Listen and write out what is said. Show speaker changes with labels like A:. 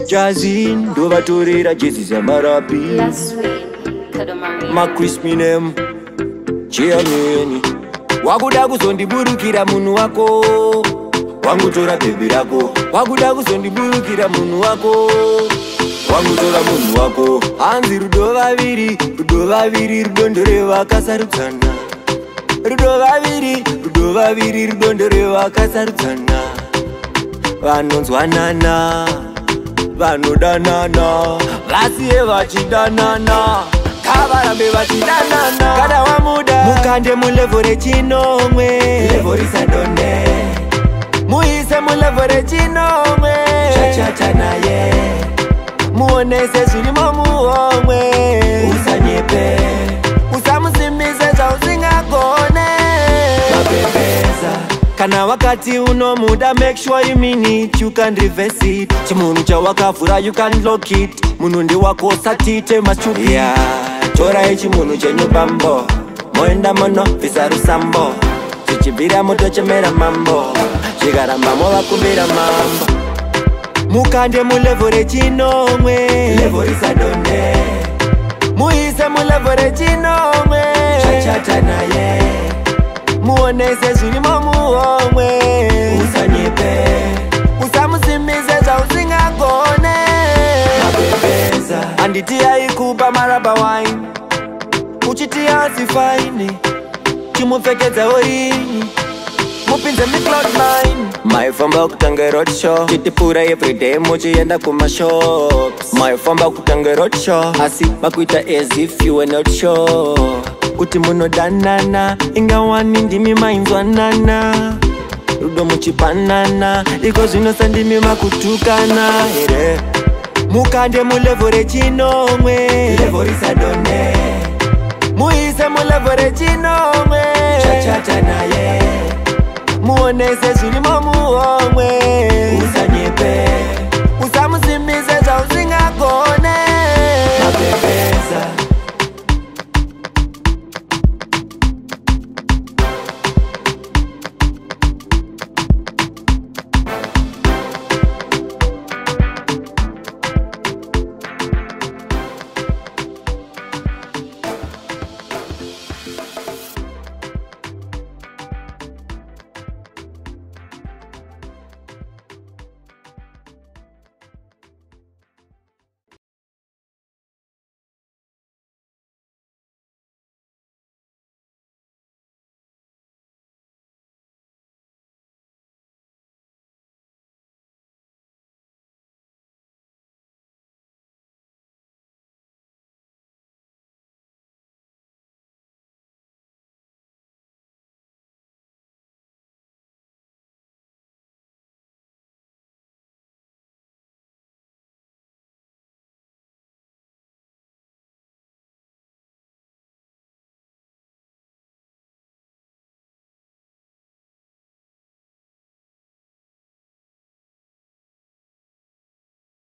A: Jazin ndovatorera jezi zamarapi maChris Minem Chiameni wakuda kuzondiburukira munhu wako wangutora bhebi rako wakuda kuzondiburukira munhu wako wangutora munhu wako hanzi rudo vaviri rudondoreva kasarudzana rudo vaviri rudondoreva kasarudzana vanonzwanana vanodanana vasiye vachidanana kavarambe vachidanana kana wamuda mukande mulevo rechinomwe levo risadonde muise mulevo rechinomwe chachata naye muonese zvirimo muhomwe usanyepe usamusimbise zvausingagone mabebeza kana wakati unomuda make sure you mean it you can reverse it chimunhu chawakavhura you can lock it munhu ndiwako satite machupi yeah. Torai chimunhu chenyu bambo moenda mono bvisa rusambo chichibvira moto chemera mambo chikaramba movakumbira mambo mukande mulevo rechinomwe levo risadonde muise mulevo rechinomwe chachata naye muonese zvirimo muhomwe usanyepe usamusimbise zvausingagone mabebeza handiti yaikupa maraba wine uchiti hasifaini chimupfekedza orini mupinze micloud9 maifamba kutanga roadshow chitipura everyday muchienda kumashops maifamba kutanga roadshow asi makuita as if you were not sure kuti munodanana ingawani ndimi mainzwanana rudo muchipanana iko zvinosandimi makutukana here mukande mulevo rechinomwe levo risadonde muise mulevo rechinomwe chachata naye muonese zvirimo muhomwe